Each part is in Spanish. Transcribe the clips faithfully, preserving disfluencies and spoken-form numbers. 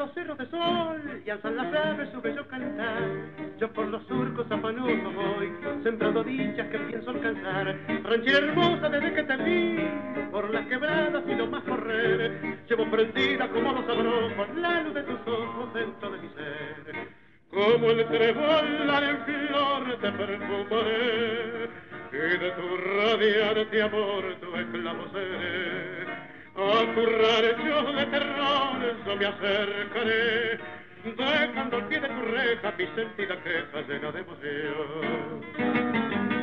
los cerros de sol y alzan las aves su bello cantar. Yo por los surcos afanoso voy, sembrando dichas que pienso alcanzar. Ranchera hermosa desde que te vi, por las quebradas y lo más correr. Llevo prendida como los abrojos la luz de tus ojos dentro de mi ser. Como el trébol en flor te perfumaré, y de tu radiante amor tu esclavo seré. A tu rarecho de terror yo me acercaré, dejando al pie de tu reja mi sentida queja llena de emoción.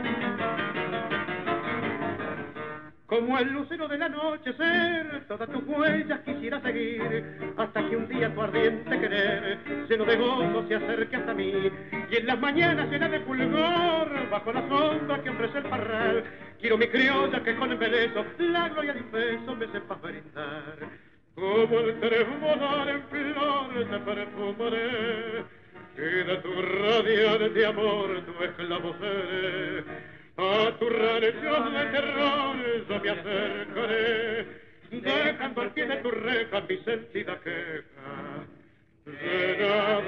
Como el lucero del anochecer, todas tus huellas quisiera seguir, hasta que un día tu ardiente querer, lleno de gozo, se acerque hasta mí. Y en las mañanas llena de fulgor, bajo la sombra que ofrece el parral, quiero mi criolla que con embeleso la gloria de un beso me sepa brindar. Como el trébol en flor te perfumaré, y de tu radiante amor tu esclavo seré. A tu rareción de terror yo me acercaré, dejando al pie de tu reja mi sentida queja, llena